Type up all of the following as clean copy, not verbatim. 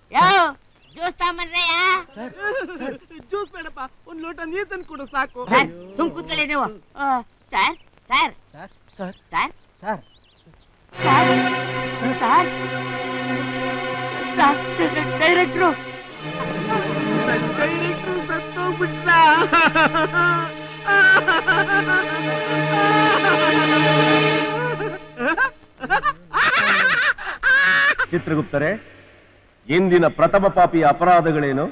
Juice ತಗೊಂಬಂದ್ರಯ್ಯ? Juice ಬೇಡಪ್ಪ, ಒಂದ್ ಲೋಟ ನೀರ್ ತಂದು ಕೊಡು ಸಾಕು. ಸುಮ್ ಕೂತ್ಕೊಳ್ಳಿ ನೀವು. Sir sir sir sir sir sir director ಸತ್ತೋಗ್ಬಿಟ್ಟ. ಚಿತ್ರಗುಪ್ತರೆ, ಇಂದಿನ ಪ್ರಥಮ ಪಾಪಿಯ ಅಪರಾಧಗಳೇನು?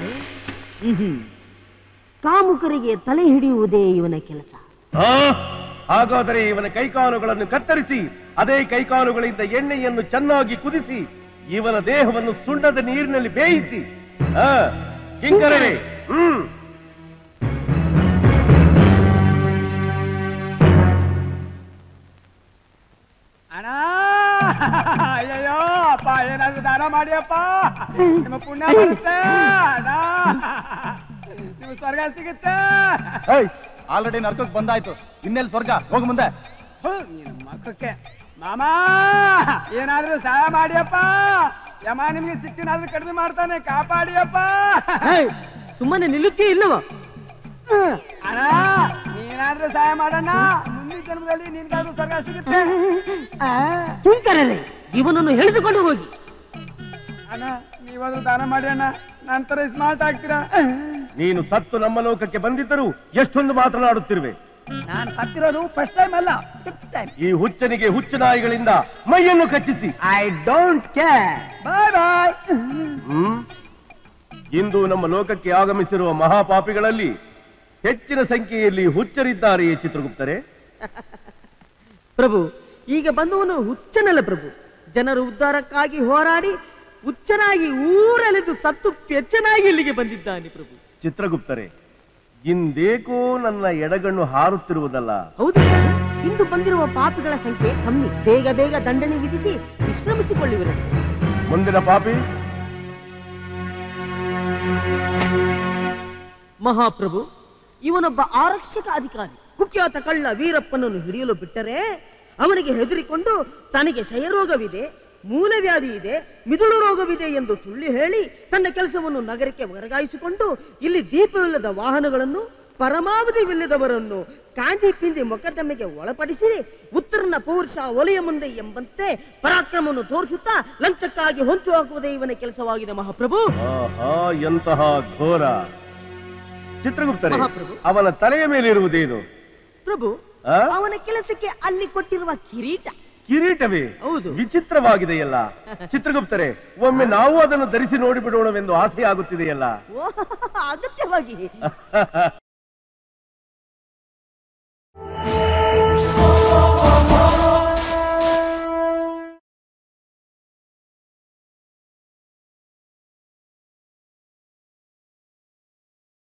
ಕಾಮುಕರಿಗೆ ತಲೆ ಹಿಡಿಯುವುದೇ ಇವನ ಕೆಲಸ. ಹಾಗಾದರೆ ಇವನ ಕೈಕಾಲುಗಳನ್ನು ಕತ್ತರಿಸಿ ಅದೇ ಕೈಕಾಲುಗಳಿಂದ ಎಣ್ಣೆಯನ್ನು ಚೆನ್ನಾಗಿ ಕುದಿಸಿ ಇವನ ದೇಹವನ್ನು ಸುಣ್ಣದ ನೀರಿನಲ್ಲಿ ಬೇಯಿಸಿ ಕಿಂಕರರೇ ಅಣ್ಣ, ಅಯ್ಯಯ್ಯೋ ಅಪ್ಪ, ಏನಾದ್ರು ದಾನ ಮಾಡಿಯಪ್ಪ, ನಿಮ್ಮ ಪುಣ್ಯ ಬರುತ್ತೆ ಅಣ್ಣ, ನಿಮ್ಗೆ ಸ್ವರ್ಗ ಸಿಗುತ್ತೆ. ಆಲ್ರೆಡಿ ನರ್ಕಕ್ಕೆ ಬಂದಾಯ್ತು, ಇನ್ನೆಲ್ಲಿ ಸ್ವರ್ಗ? ಹೋಗ ಮುಂದೆ. ನಿನ್ ಮಕ್ಕಕ್ಕೆ ಮಾಮ ಏನಾದ್ರೂ ಸಹಾಯ ಮಾಡಿಯಪ್ಪ, ಯಮ ನಿಮ್ಗೆ ಶಿಕ್ಷೆನಾದ್ರೂ ಕಡಿಮೆ ಮಾಡ್ತಾನೆ, ಕಾಪಾಡಿಯಪ್ಪ. ಸುಮ್ಮನೆ ನಿಲ್ಲುತ್ತೀ ಇಲ್ಲವ? ಅಣ್ಣ, ನೀನಾದ್ರೂ ಸಹಾಯ ಮಾಡೋಣ, ಮುಂದಿನ ಜನ್ಮದಲ್ಲಿ ನಿನ್ಗಾದ್ರೂ ಸ್ವರ್ಗ ಸಿಗುತ್ತೆ. ಕಿಂಕರರೇ, ಇವನನ್ನು ಎಳೆದುಕೊಂಡು ಹೋಗಿ. ಅಣ್ಣ, ನೀವಾದ್ರೂ ದಾನ ಮಾಡಿ ಅಣ್ಣ, ನಂತರ ಸ್ಮಾರ್ಟ್ ಆಗ್ತೀರಾ. ನೀನು ಸತ್ತು ನಮ್ಮ ಲೋಕಕ್ಕೆ ಬಂದಿದ್ದರೂ ಎಷ್ಟೊಂದು ಮಾತನಾಡುತ್ತಿರುವೆ. ನಾನು ಸತ್ತಿರೋದು ಫಸ್ಟ್ ಟೈಮ್ ಅಲ್ಲ, ಫಿಫ್ತ್ ಟೈಮ್. ಈ ಹುಚ್ಚನಿಗೆ ಹುಚ್ಚು ನಾಯಿಗಳಿಂದ ಮೈಯನ್ನು ಕಚ್ಚಿಸಿ. I don't care. Bye bye. ಇಂದು ನಮ್ಮ ಲೋಕಕ್ಕೆ ಆಗಮಿಸಿರುವ ಮಹಾಪಾಪಿಗಳಲ್ಲಿ ಹೆಚ್ಚಿನ ಸಂಖ್ಯೆಯಲ್ಲಿ ಹುಚ್ಚರಿದ್ದಾರೆಯೇ ಚಿತ್ರಗುಪ್ತರೆ? ಪ್ರಭು, ಈಗ ಬಂದವನು ಹುಚ್ಚನಲ್ಲ ಪ್ರಭು. ಜನರ ಉದ್ಧಾರಕ್ಕಾಗಿ ಹೋರಾಡಿ ಹುಚ್ಚನಾಗಿ ಊರಲೆದು ಸತ್ತು ಪೆಚ್ಚನಾಗಿ ಇಲ್ಲಿಗೆ ಬಂದಿದ್ದಾನೆ ಪ್ರಭು. ಚಿತ್ರಗುಪ್ತರೆ, ಇಂದೇಕೋ ನನ್ನ ಎಡಗಣ್ಣು ಹಾರುತ್ತಿರುವುದಲ್ಲ? ಹೌದು, ಇಂದು ಬಂದಿರುವ ಪಾಪಿಗಳ ಸಂಖ್ಯೆ ಕಮ್ಮಿ. ಬೇಗ ಬೇಗ ದಂಡನೆ ವಿಧಿಸಿ ವಿಶ್ರಮಿಸಿಕೊಳ್ಳುವರು. ಮುಂದಿನ ಪಾಪಿ? ಮಹಾಪ್ರಭು, ಇವನೊಬ್ಬ ಆರಕ್ಷಕ ಅಧಿಕಾರಿ. ಕುಖ್ಯಾತ ಕಳ್ಳ ವೀರಪ್ಪನನ್ನು ಹಿಡಿಯಲು ಬಿಟ್ಟರೆ ಅವನಿಗೆ ಹೆದರಿಕೊಂಡು ತನಗೆ ಕ್ಷಯರೋಗವಿದೆ, ಮೂಲವ್ಯಾಧಿ ಇದೆ, ಮಿದುಳು ರೋಗವಿದೆ ಎಂದು ಸುಳ್ಳು ಹೇಳಿ ತನ್ನ ಕೆಲಸವನ್ನು ನಗರಕ್ಕೆ ವರ್ಗಾಯಿಸಿಕೊಂಡು ಇಲ್ಲಿ ದೀಪವಿಲ್ಲದ ವಾಹನಗಳನ್ನು, ಪರಮಾವಧಿವಿಲ್ಲದವರನ್ನು ಕಾಂತಿ ಪಿಂದಿ ಮೊಕದ್ದಮೆಗೆ ಒಳಪಡಿಸಿ ಉತ್ತರನ ಪೌರುಷ ಒಲೆಯ ಮುಂದೆ ಎಂಬಂತೆ ಪರಾಕ್ರಮವನ್ನು ತೋರಿಸುತ್ತಾ ಲಂಚಕ್ಕಾಗಿ ಹೊಂಚು ಹಾಕುವುದೇ ಇವನ ಕೆಲಸವಾಗಿದೆ ಮಹಾಪ್ರಭು. ಎಂತಹ ಘೋರ! ಚಿತ್ರಗುಪ್ತರೆ, ಅವನ ತಲೆಯ ಮೇಲಿರುವುದೇನು? ಪ್ರಭು, ಅವನ ಕೆಲಸಕ್ಕೆ ಅಲ್ಲಿ ಕೊಟ್ಟಿರುವ ಕಿರೀಟ. ಕಿರೀಟವೇ? ಹೌದು. ವಿಚಿತ್ರವಾಗಿದೆಯಲ್ಲ. ಚಿತ್ರಗುಪ್ತರೆ, ಒಮ್ಮೆ ನಾವು ಅದನ್ನು ಧರಿಸಿ ನೋಡಿಬಿಡೋಣವೆಂದು ಆಸೆ ಆಗುತ್ತಿದೆಯಲ್ಲ. ಅಗತ್ಯವಾಗಿ.